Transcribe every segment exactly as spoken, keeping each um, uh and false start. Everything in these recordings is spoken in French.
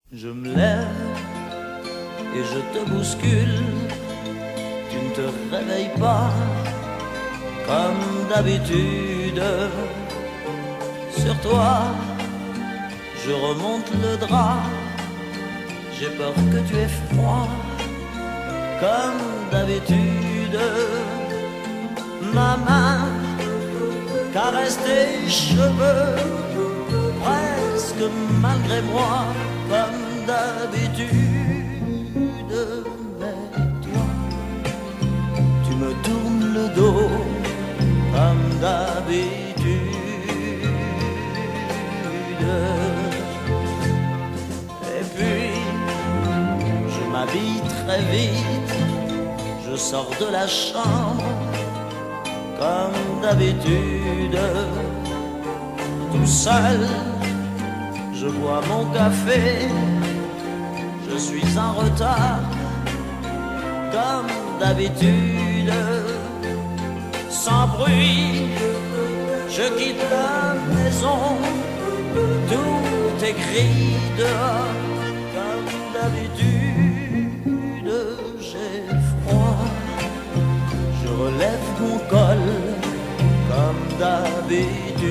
Je me lève et je te bouscule, tu ne te réveilles pas comme d'habitude. Sur toi, je remonte le drap, j'ai peur que tu aies froid comme d'habitude. Ma main caresse tes cheveux, presque malgré moi, comme d'habitude. Mais toi, tu me tournes le dos, comme d'habitude. Et puis, je m'habille très vite, je sors de la chambre, comme d'habitude. Tout seul, je bois mon café, je suis en retard, comme d'habitude. Sans bruit, je quitte la maison, tout est gris dehors, comme d'habitude. J'ai froid, je relève mon col, comme d'habitude.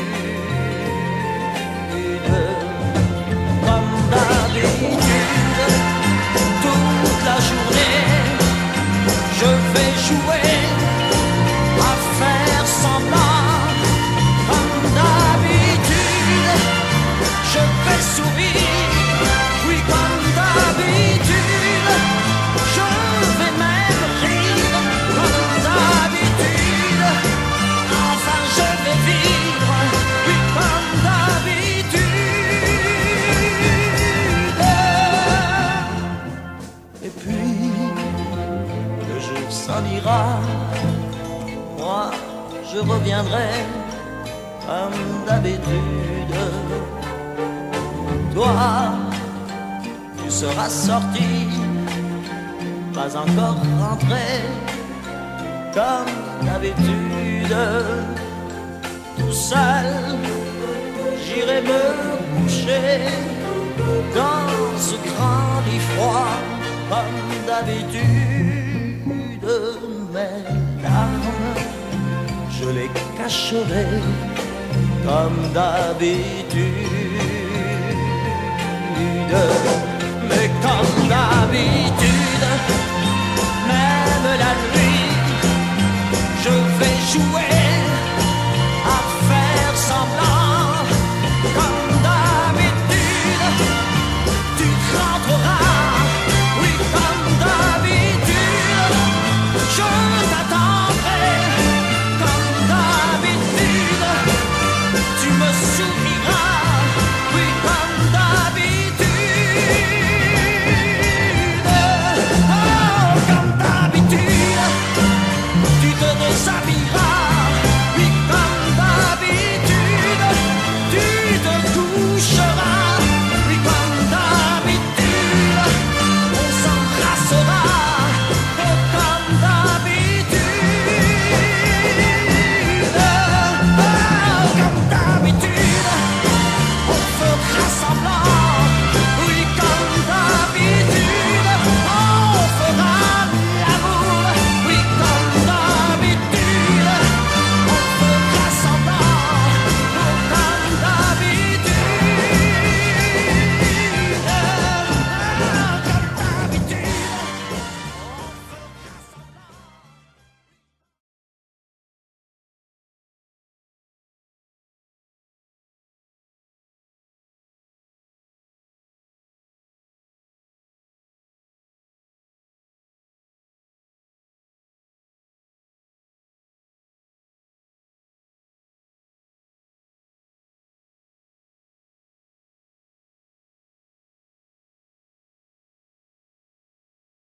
Comme d'habitude, toute la journée, je vais jouer à faire semblant. Comme d'habitude, je vais sourire, oui comme d'habitude, je vais même rire. Comme d'habitude, enfin je vais vivre, oui comme d'habitude. Et puis, le jour s'en ira, moi je reviendrai comme d'habitude. Toi, tu seras sorti, pas encore rentré, comme d'habitude. Tout seul, j'irai me coucher dans ce grand lit froid, comme d'habitude. Mes larmes, je les cacherai, comme d'habitude. Mais comme d'habitude,